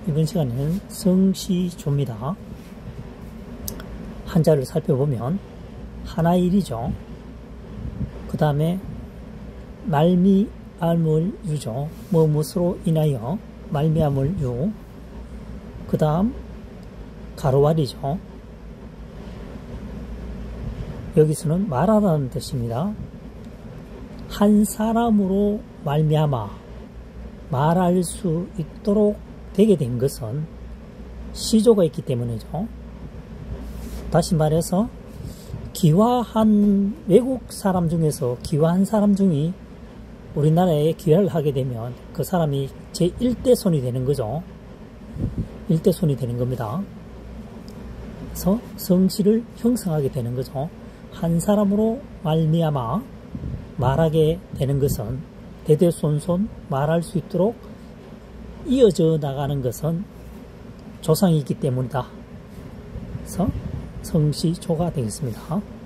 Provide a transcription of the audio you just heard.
이번 시간에는 성시조입니다. 한자를 살펴보면 하나일이죠. 그 다음에 말미암을 유죠. 무엇으로 인하여 말미암을 유. 그 다음 가로알이죠. 여기서는 말하라는 뜻입니다. 한 사람으로 말미암아 말할 수 있도록 되게 된 것은 시조가 있기 때문이죠. 다시 말해서 귀화한 외국 사람 중에서 귀화한 사람 중이 우리나라에 귀화를 하게 되면 그 사람이 제1대손이 되는 거죠. 1대손이 되는 겁니다. 그래서 성씨를 형성하게 되는 거죠. 한 사람으로 말미암아 말하게 되는 것은 대대손손 말할 수 있도록 이어져 나가는 것은 조상이 있기 때문이다. 그래서 성시조가 되겠습니다.